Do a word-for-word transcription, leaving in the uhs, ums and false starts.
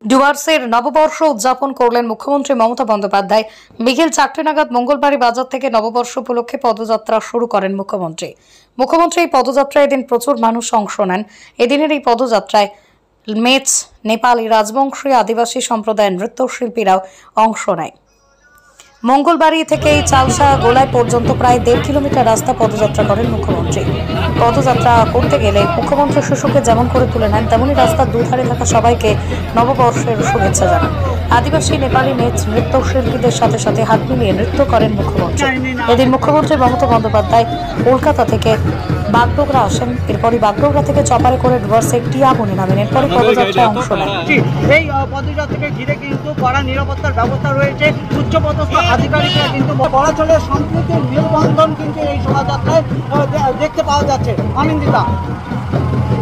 ডুয়ার্সের নববর্ষ উদযাপন করলেন মুখ্যমন্ত্রী মমতা বন্দ্যোপাধ্যায়। বিকেল চারটে নাগাদ মঙ্গলবাড়ি বাজার থেকে নববর্ষ উপলক্ষে পদযাত্রা শুরু করেন মুখ্যমন্ত্রী। মুখ্যমন্ত্রী এই পদযাত্রায় এদিন প্রচুর মানুষ অংশ নেন। এদিনের এই পদযাত্রায় মেচ, নেপালি, রাজবংশী, আদিবাসী সম্প্রদায়ের নৃত্যশিল্পীরাও অংশ নেয়। মঙ্গলবাড়ি থেকে এই চালসা গোলাই পর্যন্ত প্রায় দেড় কিলোমিটার রাস্তা পদযাত্রা করেন মুখ্যমন্ত্রী। পদযাত্রা করতে গেলে মুখ্যমন্ত্রী শিশুকে যেমন করে তুলে নেন, তেমনি রাস্তার দুধারে থাকা সবাইকে নববর্ষের শুভেচ্ছা জানান। আদিবাসী, নেপালি, মেচ নৃত্যশিল্পীদের সাথে সাথে হাত মিলিয়ে নৃত্য করেন মুখ্যমন্ত্রী। এদিন মুখ্যমন্ত্রী মমতা বন্দ্যোপাধ্যায় কলকাতা থেকে বাগডোগরা আসেন। এরপরই বাগডোগরা থেকে চপারে করে ডুয়ার্সে টিয়াবনে নামেন। এরপরই পদযাত্রায় অংশ নেন। এই পদযাত্রাকে ঘিরে কিন্তু কড়া নিরাপত্তার ব্যবস্থা রয়েছে। উচ্চপদস্থ আধিকারিকরা কিন্তু বড়াচলের সম্প্রীতির মেলবন্ধন কিন্তু এই শোভাযাত্রায় দেখতে পাওয়া যাচ্ছে। আমিন্দিতা।